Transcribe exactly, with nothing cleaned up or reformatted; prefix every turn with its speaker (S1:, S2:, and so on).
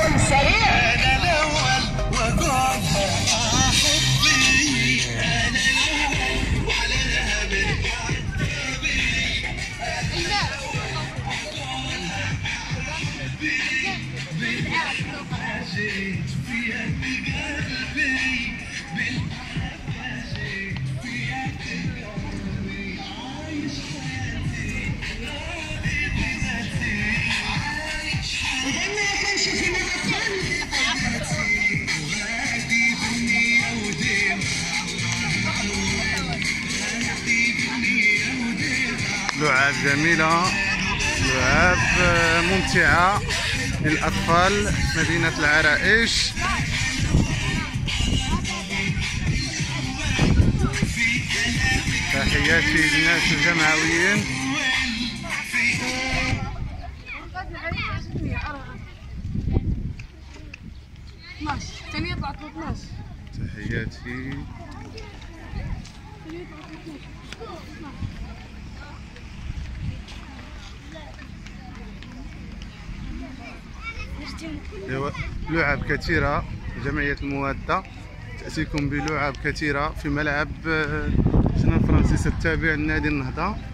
S1: تفاعل سريع.
S2: انا الاول واقولها حبي، انا الاول وعلى رهبي حبيبي، انا الاول واقولها حبي، بالحبة جيت في قلبي، بالحبة جيت في قلبي، عايش حياتي راضي بذاتي، عايش
S1: إذا ما كانش في مكان
S2: وغادي بالنية وديمها، غادي بالنية وديمها.
S3: لعاب جميلة، لعاب ممتعة للأطفال في مدينة العرائش. تحياتي للناس الجمعويين. تحياتي. لعب كثيرة، جمعية المودة تأتيكم بلعب كثيرة في ملعب جنرال فرانسيس التابع لنادي النهضة.